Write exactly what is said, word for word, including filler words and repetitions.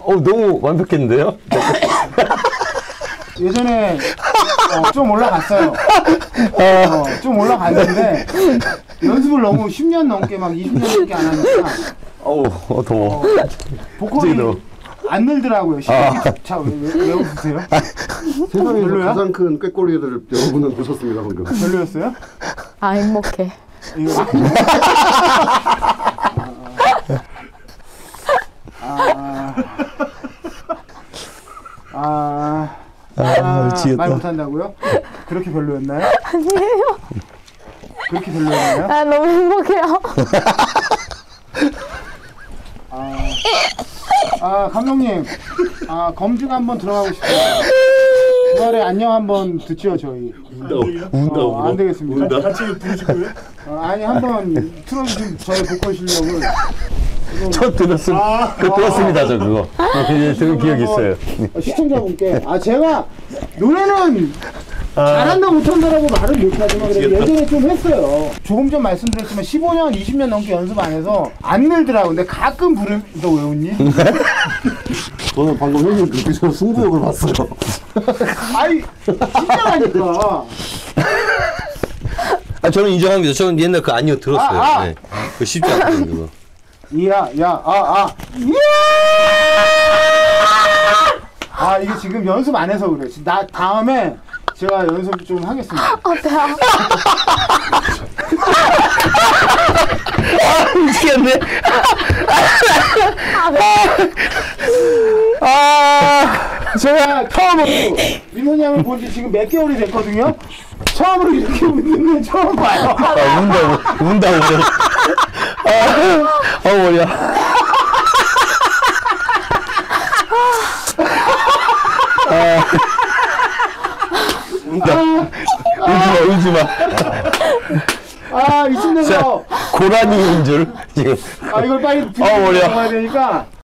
어, 너무 완벽했는데요? 예전에 어, 좀 올라갔어요. 어, 좀 올라갔는데 연습을 너무 십 년 넘게 막 이십 년 넘게 안 하니까 어우, 어, 더워. 어, 보컬이 더워. 안 늘더라고요. 아. 자, 왜, 왜, 왜 웃으세요? 세상에서 별로야? 가장 큰 꾀꼬리를 여러분은 보셨습니다 방금. 별로였어요? 아, 행복해. 이거 아, 아, 아, 아, 미치겠다. 말 못한다고요? 그렇게 별로였나요? 아니에요. 그렇게 별로였나요? 아, 너무 행복해요. 아, 아 감독님, 아 검증 한번 들어가고 싶어요. 주말에 안녕 한번 듣죠 저희. 운다 운다 어, 안 되겠습니다. 운다. 같이 부르실 거예요? 어, 아니 한번 틀어주신 저의 보컬 실력을. 저 들었습, 아, 그 들었습니다, 저 그거. 예, 들은 기억이 있어요. 어, 시청자분께 아 제가 노래는 잘한다 못한다라고 말은 못하지만 그래도 예전에 좀 했어요. 조금 전 말씀드렸지만 십오 년, 이십 년 넘게 연습 안 해서 안 늘더라고. 근데 가끔 부르면 너 왜 웃니? 저는 방금 형님 눈빛으로 승부욕을 봤어요. 아이 진짜라니까. 아, 저는 인정합니다. 저는 옛날 그 아니요 들었어요. 아, 아. 네. 그 쉽지 않거든요, 그거. 이야, 야, 아, 아, 이야! 아, 이게 지금 연습 안 해서 그래. 나 다음에 제가 연습 좀 하겠습니다. 어, 배워. 아, 미치겠네. 아, 제가 처음으로 민호이 형을 본 지 지금 몇 개월이 됐거든요. 처음으로 이렇게 웃는 건 처음 봐요. 아, 운다고, 운다고. 아, 아, 머리야. 아, 운다. 울지 마, 울지 마. 아, 이쯤 돼서 고라니인 줄, 지금. 아, 이걸 빨리 어, 머리야. 들어가야 되니까